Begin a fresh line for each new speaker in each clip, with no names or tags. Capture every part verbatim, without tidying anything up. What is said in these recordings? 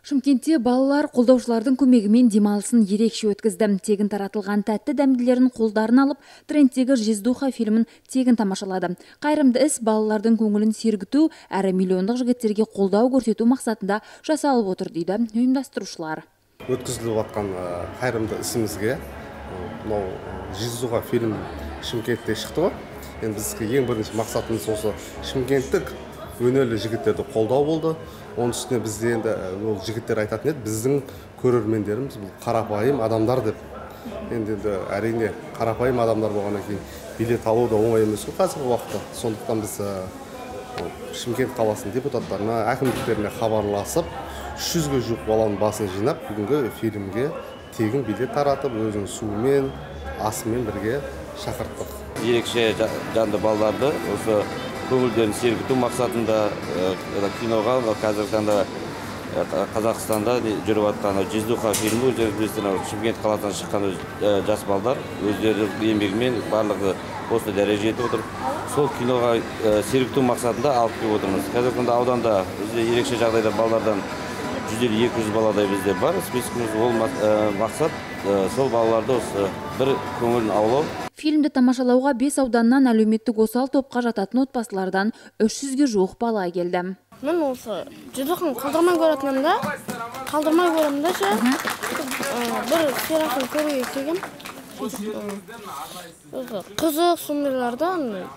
Шымкентте балалар қолдаушылардың көмегімен демалысын ерекше өткізді. Тегін таратылған тәтті дәмділерін қолдарын алып, трендтегі «Жиздуха» фильмін тегін тамашалады. Қайырымды іс балалардың көңілін сергіту, әрі миллиондық жігіттерге қолдау көрсету мақсатында жасалып отыр дейді ұйымдастырушылар.
Өткізіліп жатқан қайырымды ісімізге мынау «Жиздуха» фильм Шымкентте шықты ғой. Енді бізге ең бірінші мақсатымыз осы шымкенттік өнерлі жігіттерді қолдау болды. Оның үстіне бізде енді ол жігіттер айтатын еді, біздің көрермендеріміз бұл қарапайым адамдар деп. Енді енді әрине қарапайым адамдар болғаннан кейін билет алу да оңай емес қой қазіргі уақытта. Сондықтан біз Шымкент қаласының депутаттарына, әкімдіктеріне хабарласып, үш жүзге жуық баланың басын жинап, бүгінгі фильмге тегін билет таратып, өзінің суымен, асымен бірге шақырттық.
Ерекше жанды балаларды осы көңілдерін сергіту мақсатында киноға қазіргі таңда Қазақстанда жүріп жатқан «Жиздуха» фильмі өздеріңіз білесіздер, Шымкент қаласынан шыққан жас балдар өздерінің еңбегімен барлығы осы дәрежеге жетіп отыр. Сол киноға сергіту мақсатында алып келіп отырмыз. Қазіргі таңда ауданда бізде ерекше жағдайда балалардан жүз елу екі жүз баладай бізде бар. Спискіміз ол мақсат сол балаларды осы бір көңілін аулау.
Фильмді тамашалауға бес ауданнан әлеуметтік осал топқа жататын отбасылардан үш жүзге жуық бала келді.
Мен осы «Жиздуханы» қалдырмай көретінім да, қалдырмай көремін да ше, бір сериясын көруге келгем. Қызық сондайларда,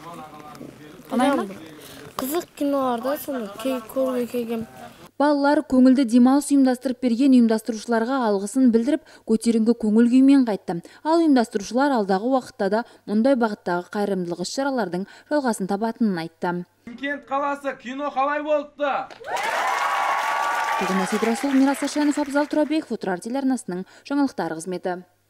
қызық киноларда соны көруге келгем.
Балалар көңілді демалыс ұйымдастырып берген ұйымдастырушыларға алғысын білдіріп, көтеріңкі көңіл күймен қайтты. Ал ұйымдастырушылар алдағы уақытта да мұндай бағыттағы қайырымдылық іс-шаралардың жалғасын табатынын айтты.
Шымкент қаласы кино қалай болыпты?
Мирас Ашенов, Абзал Турабеков, Отырар телеарнасының жаңалықтар қызметі.